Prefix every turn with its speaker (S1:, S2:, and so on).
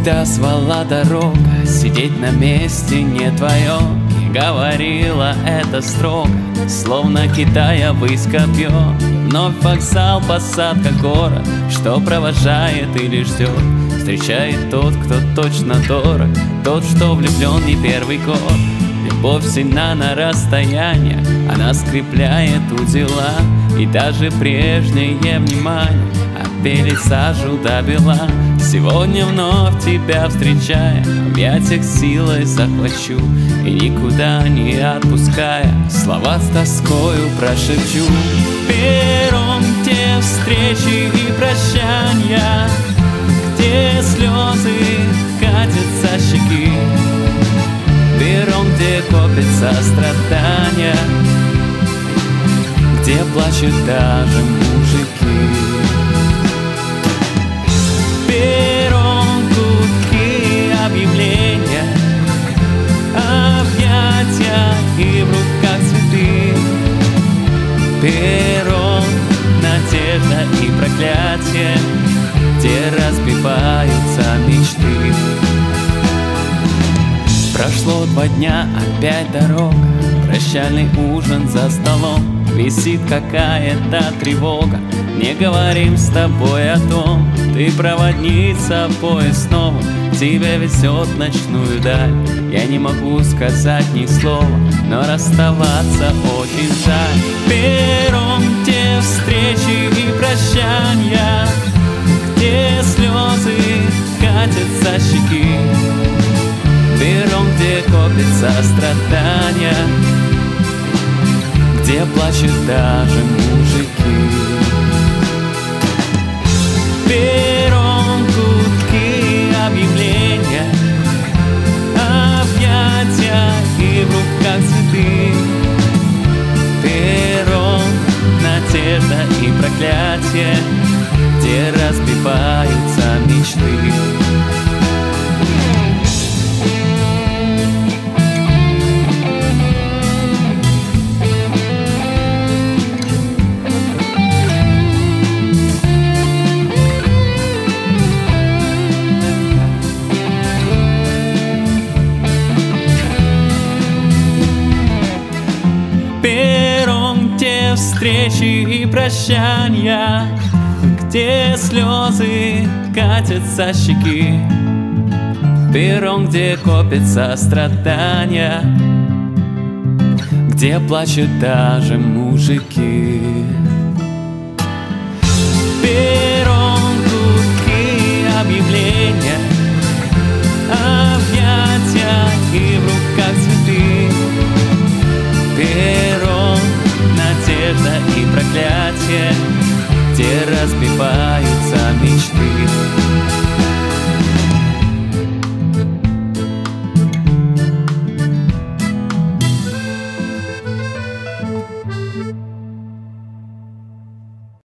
S1: Когда звала дорога, сидеть на месте не твое. И говорила это строго, словно кидая ввысь копье. Вновь вокзал, посадка, город, что провожает или ждет. Встречает тот, кто точно дорог, тот, что влюблен не первый год. Любовь сильна на расстояние, она скрепляет узела. И даже прежнее внимание обелит сажу до бела. Сегодня вновь тебя встречая, в объятиях силой захвачу. И никуда не отпуская, слова с тоскою прошепчу. Пером те встречи и прощания, где слезы катятся щеки. Пером, где копятся страдания, где плачут даже мужики. Пером гудки объявления, объятия и в руках цветы. Пером надежда и проклятие, где разбиваются мечты. Прошло 2 дня, опять дорога, прощальный ужин за столом. Висит какая-то тревога, не говорим с тобой о том. Ты проводница, поезд снова тебя везет в ночную даль. Я не могу сказать ни слова, но расставаться очень жаль. Пером те встречи и прощания, где слезы катятся щеки. Пером, где копятся страдания, где плачут даже мужики. Пером гудки объявления, объятия и в руках цветы. Пером надежда и проклятие, где разбиваются мечты. Пером те встречи и прощания, где слезы катятся щеки. Пером, где копятся страдания, где плачут даже мужики. Пером гудки объявления,